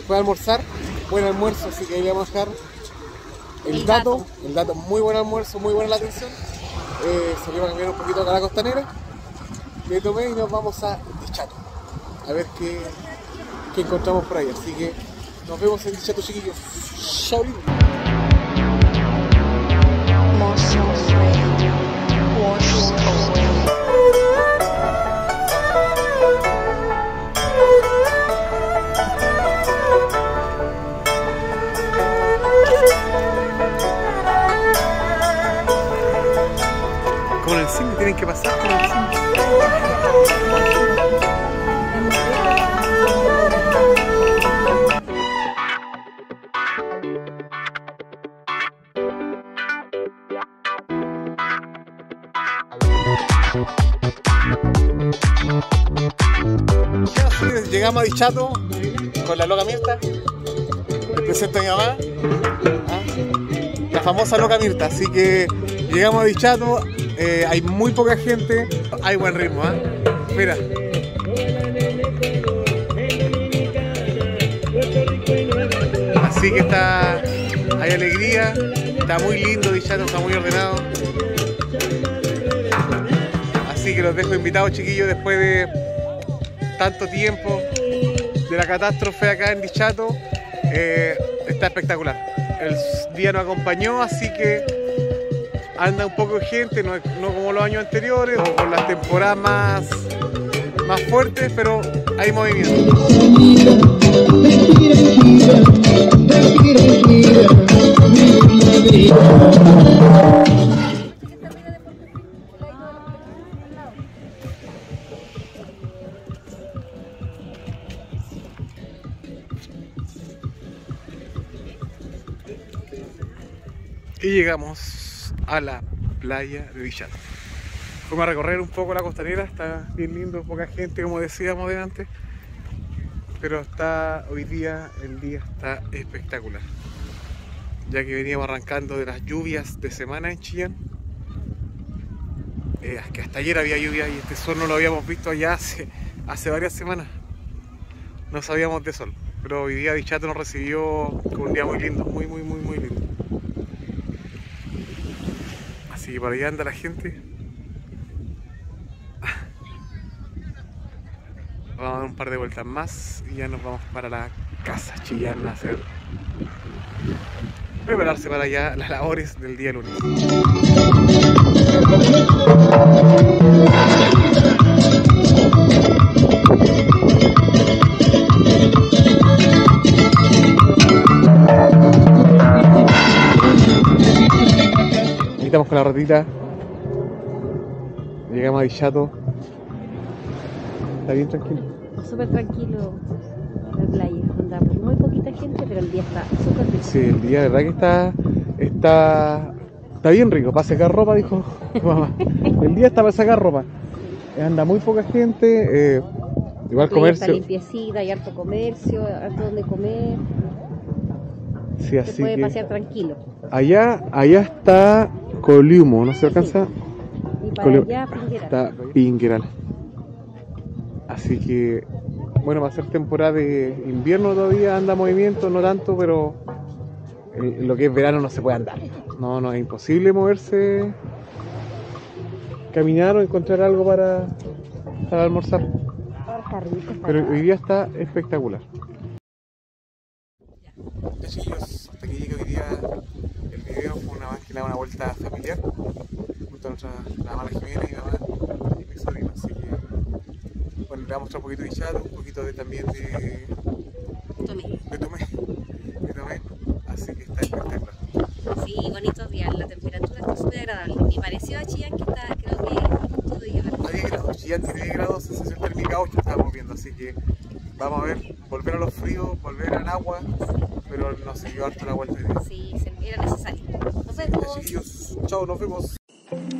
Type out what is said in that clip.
después de almorzar, buen almuerzo, así que ahí le vamos a dejar el dato, muy buen almuerzo, muy buena la atención. Salimos a caminar un poquito acá a la costanera, le tomé y nos vamos a Dichato, a ver qué encontramos por ahí, así que nos vemos en Dichato, chiquillos. Chao. Como en el cine, tienen que pasar por el cine. Llegamos a Dichato con la loca Mirta. Les presento a mi mamá, la famosa loca Mirta. Así que llegamos a Dichato, hay muy poca gente, hay buen ritmo, Mira. Así que hay alegría, está muy lindo Dichato, está muy ordenado. Así que los dejo invitados, chiquillos, después de tanto tiempo de la catástrofe acá en Dichato. Está espectacular. El día nos acompañó, así que anda un poco de gente, no como los años anteriores o con las temporadas más fuertes, pero hay movimiento. Y llegamos a la playa de Dichato. Fuimos a recorrer un poco la costanera, está bien lindo, poca gente como decíamos de antes, pero hoy día el día está espectacular, ya que veníamos arrancando de las lluvias de semana en Chillán. Que hasta ayer había lluvia y este sol no lo habíamos visto allá hace varias semanas, no sabíamos de sol, pero hoy día Dichato nos recibió con un día muy lindo, muy lindo. Así que por allá anda la gente. Vamos a dar un par de vueltas más y ya nos vamos para la casa Chillán a hacer, prepararse para ya las labores del día lunes. Estamos con la ratita, llegamos a Dichato, está bien tranquilo. Súper tranquilo la playa, andamos muy poquita gente, pero el día está súper rico. Sí, el día de verdad que está bien rico, para sacar ropa, dijo mamá. El día está para sacar ropa, anda muy poca gente, igual comercio. Está limpiecita, hay harto comercio, harto donde comer. Sí, así se puede que pasear tranquilo. Allá está Coliumo, ¿no se alcanza? Y para allá Pingueral. Está Pingueral. Así que, bueno, va a ser temporada de invierno todavía, anda movimiento, no tanto, pero en lo que es verano no se puede andar. No, es imposible moverse, caminar o encontrar algo para almorzar. Pero hoy día está espectacular. Ya, chiquillos, hasta que llegue hoy día el video fue una vuelta familiar junto a la mala Jimena y mi mamá y mi sobrino, así que bueno, le vamos a mostrar un poquito de Dichato, un poquito también de Tomé, así que está espectacular. Sí, bonitos días, la temperatura está súper agradable. Me pareció a Chillán que está, creo que a punto de llegar. A 10 grados, Chillán tiene 10 grados, sensación térmica 8 estábamos viendo, así que vamos a ver, volver a los fríos, volver al agua, pero nos siguió harto la vuelta. Sí, era necesario. Nos vemos. Chiquillos, chao, nos vemos.